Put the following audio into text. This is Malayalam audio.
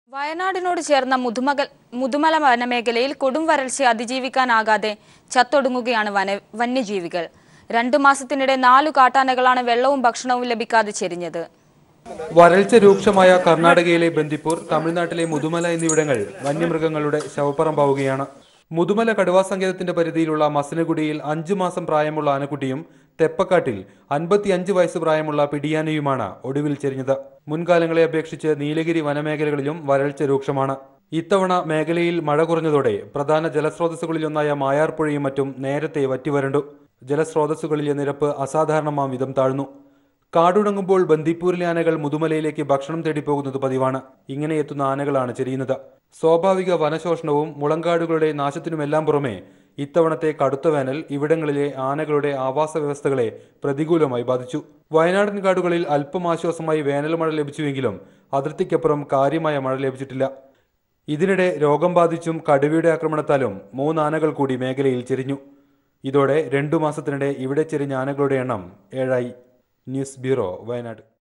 വയനാടിനോട് ചേർന്ന മുതുമല വനമേഖലയിൽ കൊടും വരൾച്ച അതിജീവിക്കാനാകാതെ ചത്തൊടുങ്ങുകയാണ് വന്യജീവികൾ. 2 മാസത്തിനിടെ 4 കാട്ടാനകളാണ് വെള്ളവും ഭക്ഷണവും ലഭിക്കാതെ ചെരിഞ്ഞത്. വരൾച്ച രൂക്ഷമായ കർണാടകയിലെ ബന്ദിപ്പൂർ, തമിഴ്നാട്ടിലെ മുതുമല എന്നിവിടങ്ങൾ വന്യമൃഗങ്ങളുടെ ശവപ്പറമ്പാവുകയാണ്. മുതുമല കടുവാ സങ്കേതത്തിന്റെ പരിധിയിലുള്ള മസനഗുഡിയിൽ 5 മാസം പ്രായമുള്ള ആനക്കുട്ടിയും തെപ്പക്കാട്ടിൽ 55 വയസ്സ് പ്രായമുള്ള പിടിയാനയുമാണ് ഒടുവിൽ ചെരിഞ്ഞത്. മുൻകാലങ്ങളെ അപേക്ഷിച്ച് നീലഗിരി വനമേഖലകളിലും വരൾച്ച രൂക്ഷമാണ്. ഇത്തവണ മേഖലയിൽ മഴ കുറഞ്ഞതോടെ പ്രധാന ജലസ്രോതസ്സുകളിലൊന്നായ മായാർപ്പുഴയും മറ്റും നേരത്തെ വറ്റിവരണ്ടു. ജലസ്രോതസ്സുകളിലെ നിരപ്പ് അസാധാരണമാം വിധം താഴ്ന്നു. കാടുണങ്ങുമ്പോൾ ബന്ദിപ്പൂരിലെ ആനകൾ മുതുമലയിലേക്ക് ഭക്ഷണം തേടിപ്പോകുന്നത് പതിവാണ്. ഇങ്ങനെ എത്തുന്ന ആനകളാണ് ചെരിയുന്നത്. സ്വാഭാവിക വനശോഷണവും മുളങ്കാടുകളുടെ നാശത്തിനുമെല്ലാം പുറമെ ഇത്തവണത്തെ കടുത്ത വേനൽ ഇവിടങ്ങളിലെ ആനകളുടെ ആവാസ വ്യവസ്ഥകളെ പ്രതികൂലമായി ബാധിച്ചു. വയനാടൻ കാടുകളിൽ അല്പം ആശ്വാസമായി വേനൽ മഴ ലഭിച്ചുവെങ്കിലും അതിർത്തിക്കപ്പുറം കാര്യമായ മഴ ലഭിച്ചിട്ടില്ല. ഇതിനിടെ രോഗം ബാധിച്ചും കടുവയുടെ ആക്രമണത്താലും 3 ആനകൾ കൂടി മേഖലയിൽ ചെരിഞ്ഞു. ഇതോടെ 2 മാസത്തിനിടെ ഇവിടെ ചെരിഞ്ഞ ആനകളുടെ എണ്ണം 7 ആയി. News bureau, Wayanad.